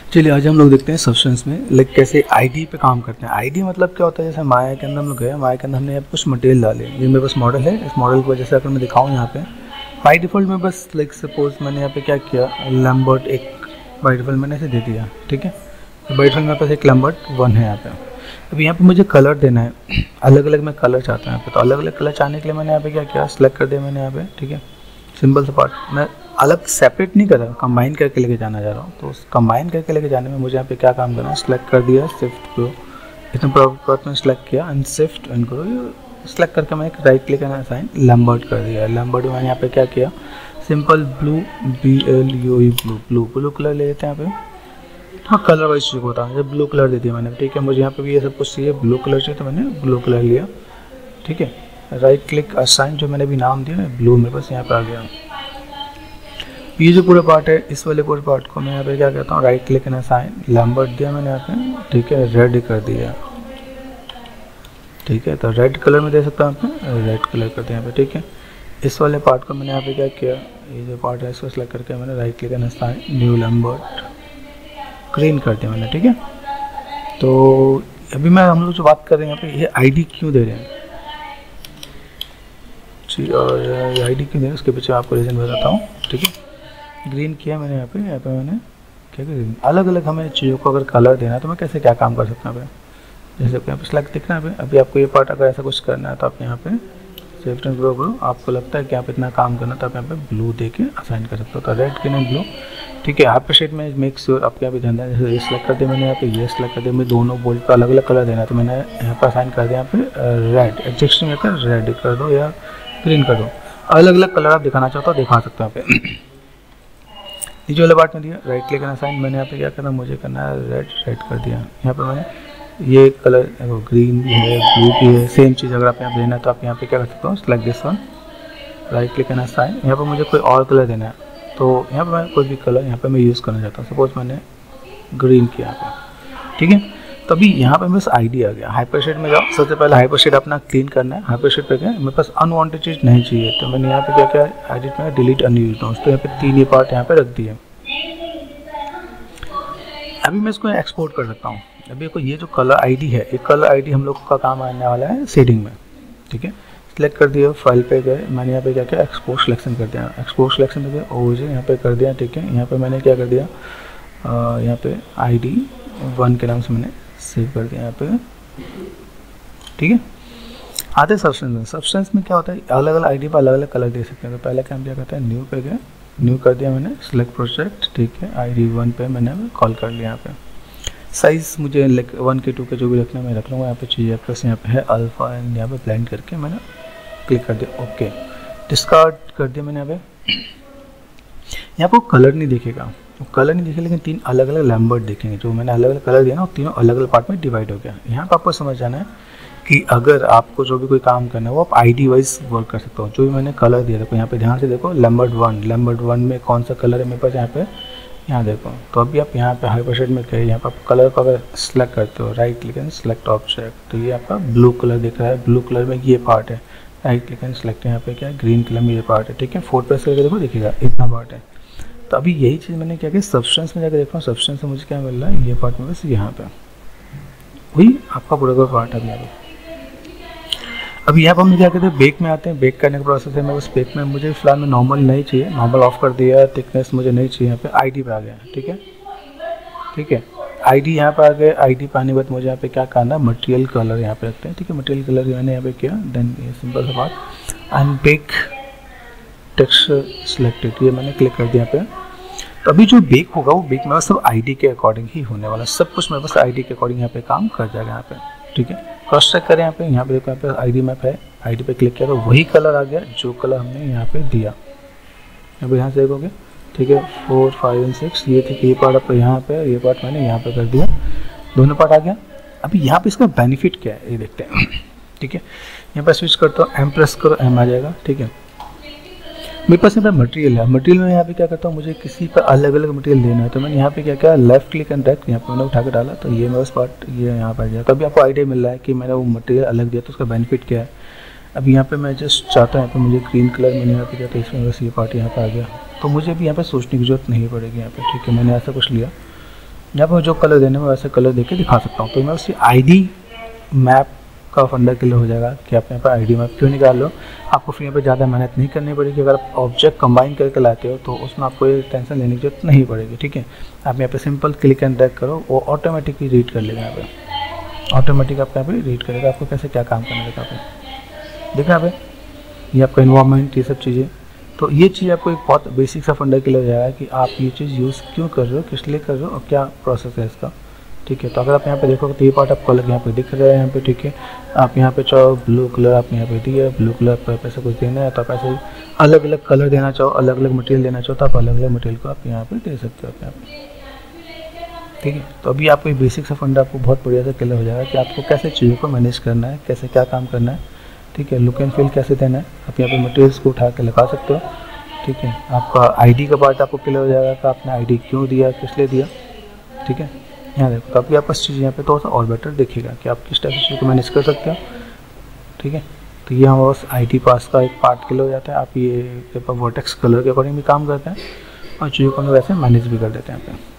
चलिए आज हम लोग देखते हैं सब्सटेंस में लाइक कैसे आईडी पे काम करते हैं। आईडी मतलब क्या होता है, जैसे माया के अंदर हम लोग गए, माया के अंदर हमने यहाँ कुछ मटेरियल डाले, ये मेरे पास मॉडल है। इस मॉडल की वजह से अगर मैं दिखाऊँ यहाँ पे बाई डिफ़ॉल्ट में बस लाइक सपोज मैंने यहाँ पे क्या किया, लैम्बर्ट एक बाई डिफ़ॉल्ट मैंने ऐसे दे दिया, ठीक है। तो बाई डिफ़ॉल्ट मेरे पास एक लैम्बर्ट 1 है यहाँ पे। अभी यहाँ पे मुझे कलर देना है, अलग अलग मैं कलर चाहता हूँ यहाँ पे। तो अलग अलग कलर चाहने के लिए मैंने यहाँ पे क्या किया, सिलेक्ट कर दिया मैंने यहाँ पे, ठीक है। सिंपल सा पार्ट मैं अलग सेपरेट नहीं कर रहा, कंबाइन करके लेके जाना चाह रहा हूँ। तो उस कंबाइन करके लेके जाने में मुझे यहाँ पे क्या काम करना है, सिलेक्ट कर दिया, शिफ्ट को इतना पार्ट में सिलेक्ट किया एंड शिफ्ट एंड करो, सिलेक्ट करके मैंने एक राइट क्लिक करना साइन लैम्बर्ट कर दिया। लैम्बर्ट में मैंने यहाँ पे क्या किया, simple blue BLUE blue colour ले लेते हैं यहाँ पे। हाँ कलर वाइज चीज़ होता है, जब ब्लू कलर दे दिया मैंने, ठीक है। मुझे यहाँ पे भी ये सब कुछ चाहिए, ब्लू कलर चाहिए तो मैंने ब्लू कलर लिया, ठीक है। राइट क्लिक असाइन, जो मैंने भी नाम दिया ब्लू मेरे पास यहाँ पे आ गया। ये जो पूरा पार्ट है, इस वाले पूरे पार्ट को मैं यहाँ पे क्या कहता हूँ, right click and assign lambert दिया मैंने यहाँ पे, ठीक है। रेड कर दिया, ठीक है। तो रेड कलर में दे सकता हूँ आपने, रेड कलर कर दिया यहाँ पे, ठीक है। इस वाले पार्ट को मैंने यहाँ पे क्या किया, ये जो पार्ट है इसको सेलेक्ट करके मैंने right click and assign new lambert green कर दिया मैंने, ठीक है। तो अभी हम लोग जो बात कर रहे हैं यहाँ पे, ये आईडी क्यों दे रहे हैं जी, और ये आईडी क्यों दे रहे हैं उसके पीछे आपको रीज़न बताता हूँ, ठीक है। ग्रीन किया मैंने यहाँ पे मैंने क्या ग्रीन, अलग अलग हमें चीज़ों को अगर कलर देना है तो मैं कैसे क्या काम कर सकता हूँ। जैसे यहाँ पे सिलेक्ट दिख रहा है, अभी आपको ये पार्ट अगर ऐसा कुछ करना है तो आप यहाँ पे शिफ्ट एंड ग्रो करो, आपको लगता है कि आप इतना काम करना तो आप यहाँ पे ब्लू दे के असाइन कर सकते हो। तो रेड ग्रीन एंड ब्लू, ठीक है। हाइपर शेड में मेक श्योर आपके यहाँ पे ध्यान दें, जैसे ये सिलेक्ट कर दिया मैंने यहाँ पे, ये सिलेक्ट कर दिया, मैं दोनों बोल्ट का अलग अलग कलर देना है तो मैंने यहाँ पर असाइन कर दिया यहाँ पे रेड, एडजस्ट में रेड कर दो या ग्रीन कर दो, अलग अलग कलर आप दिखाना चाहते हो दिखा सकते हो यहाँ पे। नीचे वाले पार्ट में दिया, राइट क्लिक करना साइन, मैंने यहाँ पे क्या करना, मुझे करना है रेड कर दिया। यहाँ पे मैंने ये कलर ग्रीन भी है, ब्लू भी है, सेम चीज़ अगर आप यहाँ पे देना है तो आप यहाँ पे क्या कर सकते हो, select this one, right click करना साइन। यहाँ पे मुझे कोई और कलर देना है तो यहाँ पे मैं कोई भी कलर यहाँ पे मैं यूज़ करना चाहता हूँ, सपोज मैंने ग्रीन किया यहाँ पे, ठीक है। तभी यहाँ पे बस आईडी आ गया। हाइपर शेड में जाओ, सबसे पहले हाइपर शेड अपना क्लीन करना है। हाइपर शेड पे गया, मेरे पास अनवांटेड चीज़ नहीं चाहिए तो मैंने यहाँ पे क्या किया, एडिट में डिलीट अनयूज्ड नोट्स, तो यहाँ पे 3 ये पार्ट यहाँ पे रख दिए। अभी मैं इसको एक्सपोर्ट कर सकता हूँ। अभी को ये जो कलर आईडी है, ये कलर आईडी हम लोग का काम आने वाला है शेडिंग में, ठीक है। सिलेक्ट कर दिया, फाइल पे गए, मैंने यहाँ पे क्या किया, एक्सपोर्ट सिलेक्शन कर दिया। एक्सपोर्ट सिलेक्शन में गया, ओजे यहाँ पे कर दिया, ठीक है। यहाँ पे मैंने क्या कर दिया, यहाँ पे ID 1 के नाम से मैंने सेव कर दिया यहाँ पे, ठीक है। आते सब्सटेंस में क्या होता है, अलग अलग आईडी पर अलग अलग कलर दे सकते हैं। तो पहले काम क्या करता है, न्यू पे गए, न्यू कर दिया मैंने, सिलेक्ट प्रोजेक्ट, ठीक है। ID 1 पे मैंने कॉल कर लिया। यहाँ पे साइज़ मुझे 1 के 2 के जो भी रखना मैं रख लूँगा। यहाँ पे चाहिए प्लस यहाँ पे है अल्फ़ा एंड यहाँ पे ब्लेंड करके मैंने क्लिक कर दिया, ओके। डिस्कार्ड कर दिया मैंने। यहाँ पे कलर नहीं दिखेगा, कलर नहीं दिखेगा, लेकिन 3 अलग अलग लैम्बर्ट दिखेंगे। जो मैंने अलग अलग कलर दिया ना, वो तीनों अलग अलग पार्ट में डिवाइड हो गया। यहाँ पर आपको समझ जाना है कि अगर आपको जो भी कोई काम करना है वो आप आईडी वाइज वर्क कर सकते हो। जो भी मैंने कलर दिया, देखो यहाँ पे ध्यान से देखो, लैम्बर्ट 1 में कौन सा कलर है मेरे पास, यहाँ पे यहाँ देखो। तो अभी आप यहाँ पे हाइपर शेड में गए, यहाँ पर आप कलर को अगर सेलेक्ट करते हो, right click and select object, तो ये आपका ब्लू कलर दिख रहा है। ब्लू कलर में ये पार्ट है, राइट क्लिक एंड सेलेक्ट, यहाँ पे क्या है, ग्रीन कलर में ये पार्ट है, ठीक है। 4 प्रेस करके देखो, दिखेगा इतना पार्ट है। तो अभी यही चीज़ मैंने क्या किया, सब्सटेंस में जाकर देख रहा हूँ, सब्सटेंस में मुझे क्या मिल रहा है, ये पार्ट में बस यहाँ पे वही आपका पूरा का पार्ट है। अभी यहाँ पर हम क्या कहते हैं, बेक में आते हैं। बेक करने का प्रोसेस है, मैं बस बेक में मुझे फिलहाल में नॉर्मल नहीं चाहिए, नॉर्मल ऑफ कर दिया। थिकनेस मुझे नहीं चाहिए, यहाँ पे आईडी पे आ गया, ठीक है, ठीक है। आईडी यहाँ पे आ गया। आईडी पे आने के बाद मुझे यहाँ पे क्या करना है, मटेरियल कलर यहाँ पे रखते हैं, ठीक है। मटेरियल कलर मैंने यहाँ पे किया, देन ये सिंपल सा part and bake texture selected, ये मैंने क्लिक कर दिया यहाँ पे। तो अभी जो बेक होगा वो बेक में सब आईडी के अकॉर्डिंग ही होने वाला, सब कुछ मेरे पास आईडी के अकॉर्डिंग यहाँ पे काम कर जाएगा यहाँ पे, ठीक है। क्रॉस चेक करें, यहाँ पे देखो, यहाँ पे आईडी मैप है, आईडी पे क्लिक किया तो वही कलर आ गया जो कलर हमने यहाँ पे दिया। अब यहाँ से देखोगे, ठीक है, 4, 5 और 6 ये थे, ये पार्ट आपको यहाँ पे, ये पार्ट मैंने यहाँ पे कर दिया, दोनों पार्ट आ गया। अभी यहाँ पे इसका बेनिफिट क्या है ये देखते हैं, ठीक है। यहाँ पर स्विच करता हूँ, एम प्रेस करो, एम आ जाएगा, ठीक है। मेरे पास यहाँ पे मटेरियल है, मटेरियल में यहाँ पे क्या करता हूँ, मुझे किसी पर अलग अलग मटेरियल देना है तो मैंने यहाँ पे क्या किया, लेफ्ट क्लिक एंड ड्रैग, यहाँ पे मैंने उठा के डाला तो ये मेरे पार्ट ये यहाँ पर आ गया। तभी आपको आइडिया मिल रहा है कि मैंने वो मटेरियल अलग दिया तो उसका बेनिफिट क्या है। अब यहाँ पे मैं जस्ट चाहता हूँ, यहाँ पे मुझे ग्रीन कलर मैंने यहाँ पे किया तो इसमें बस ये पार्ट यहाँ पे आ गया, तो मुझे भी यहाँ पे सोचने की जरूरत नहीं पड़ेगी यहाँ पे, ठीक है। मैंने ऐसा कुछ लिया, यहाँ पर जो कलर देने में वैसे कलर देके दिखा सकता हूँ। तो मैं उसकी आईडी मैप का फंडा क्लियर हो जाएगा कि आप यहाँ पर आईडी मैप क्यों निकाल लो। आपको फिर यहाँ पे ज़्यादा मेहनत नहीं करनी पड़ेगी। अगर आप ऑब्जेक्ट कंबाइन करके लाते हो तो उसमें आपको ये टेंशन लेने की जरूरत नहीं पड़ेगी, ठीक है। आप यहाँ पे सिंपल क्लिक एंड ड्रैग करो, वो ऑटोमेटिकली रीड कर लेगा। यहाँ पे ऑटोमेटिक आपको यहाँ पे रीड करेगा आपको कैसे क्या काम करना है। यहाँ पे देखा यहाँ पे ये आपका इन्वायरमेंट, ये सब चीज़ें। तो ये चीज़ आपको एक बहुत बेसिक सा फंडा क्लियर हो जाएगा कि आप ये चीज़ यूज़ क्यों कर रहे हो, किस लिए कर रहे हो और क्या प्रोसेस है इसका, ठीक है। तो अगर आप यहाँ पे देखोगे तो ये पार्ट आपको अलग यहाँ पे दिख रहा है यहाँ पे, ठीक है। आप यहाँ पे चाहो ब्लू कलर आप यहाँ पे दिया, ब्लू कलर पर ऐसा कुछ देना है तो आप ऐसे अलग अलग कलर देना चाहो, अलग अलग मटेरियल देना चाहो तो आप अलग अलग मटेरियल को आप यहाँ पे दे सकते हो यहाँ पे, ठीक है। तो अभी आपको ये बेसिक सा फंडा आपको बहुत बढ़िया से क्लियर हो जाएगा कि आपको कैसे चीज़ों को मैनेज करना है, कैसे क्या काम करना है, ठीक है। लुक एंड फील कैसे देना है, आप यहाँ पे मटेरियल्स को उठा के लगा सकते हो, ठीक है। आपका आईडी का पार्ट आपको क्लियर हो जाएगा कि आपने आईडी क्यों दिया, किस लिए दिया, ठीक है। यहाँ देखो तो अभी आप इस चीज़ यहाँ पे थोड़ा सा और बेटर देखिएगा कि आप किस टाइप से चीज़ को मैनेज कर सकते हो, ठीक है। तो ये हमारे पास आईडी पास का एक पार्ट क्लियर हो जाता है। आप ये पेपर वर्टेक्स कलर के अकॉर्डिंग भी काम करते हैं और चीज़ों को हम वैसे मैनेज भी कर देते हैं यहाँ पे।